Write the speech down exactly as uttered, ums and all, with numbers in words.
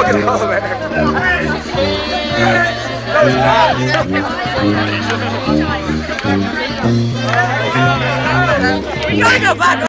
go, man. No, it's not. You gotta go back.